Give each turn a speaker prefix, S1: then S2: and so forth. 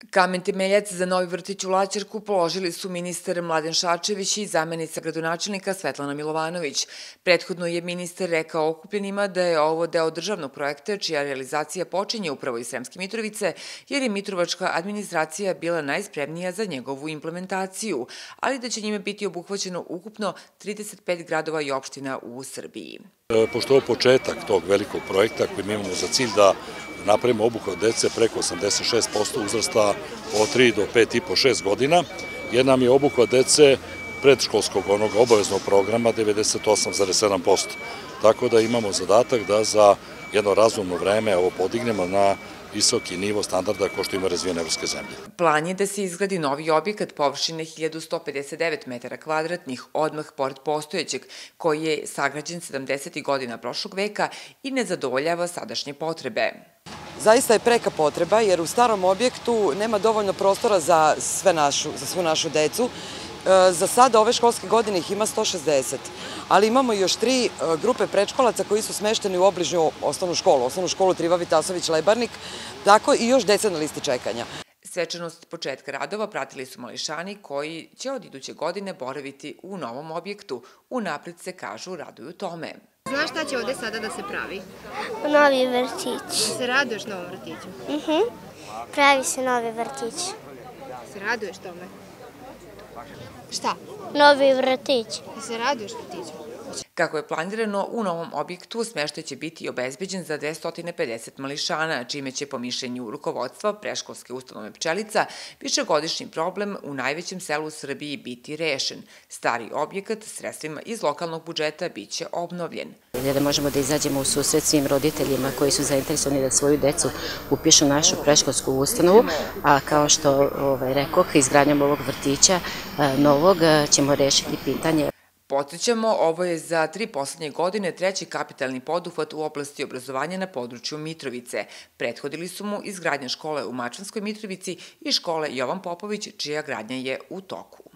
S1: Kamen temeljac za novi vrtić u Laćerku položili su ministar Mladen Šarčević i zamenica gradonačelnika Svetlana Milovanović. Prethodno je ministar rekao okupljenima da je ovo deo državnog projekta čija realizacija počinje upravo iz Sremske Mitrovice, jer je mitrovačka administracija bila najspremnija za njegovu implementaciju, ali da će njime biti obuhvaćeno ukupno 35 gradova i opština u Srbiji.
S2: Pošto je ovo početak tog velikog projekta koji mi imamo za cilj da napravimo obuhvat dece preko 86% uzrasta od 3 do 5,5-6 godina, jer nam je obuhvat dece predškolskog onog obaveznog programa 98,7%. Tako da imamo zadatak da za jedno razumno vreme ovo podignemo na visoki nivo standarda kao što ima razvijene evropske zemlje.
S1: Plan je da se izgradi novi objekat površine 1159 metara kvadratnih odmah pored postojećeg, koji je sagrađen 70. godina prošlog veka i ne zadovoljava sadašnje potrebe.
S3: Zaista je preka potreba jer u starom objektu nema dovoljno prostora za svu našu decu. Za sada ove školske godine ih ima 160, ali imamo još 3 grupe predškolaca koji su smešteni u obližnju osnovnu školu Trivavi Tasović Lebarnik, tako i još deca na listi čekanja.
S1: Svečanost početka radova pratili su mališani koji će od iduće godine boraviti u novom objektu. Unapred se, kažu, raduju tome.
S4: Znaš šta će ovde sada da se pravi?
S5: Novi vrtić.
S4: Se raduješ novom vrtiću?
S5: Pravi se novi vrtić.
S4: Se raduješ tome? Šta?
S5: Novi vrtić.
S4: Se raduješ vrtiću?
S1: Kako je planirano, u novom objektu smeštaj će biti obezbeđen za 250 mališana, čime će po mišljenju rukovodstva preškolske ustanove Pčelica višegodišnji problem u najvećem selu u Srbiji biti rešen. Stari objekat sredstvima iz lokalnog budžeta biće obnovljen.
S6: Da možemo da izađemo u susret svim roditeljima koji su zainteresovani da svoju decu upišu u našu preškolsku ustanovu, a kao što rekoh, izgradnjom ovog vrtića novog ćemo rešiti pitanje.
S1: Podsjećamo, ovo je za 3 poslednje godine treći kapitalni poduhvat u oblasti obrazovanja na području Mitrovice. Prethodili su mu izgradnja škole u Mačvanskoj Mitrovici i škole Jovan Popović, čija gradnja je u toku.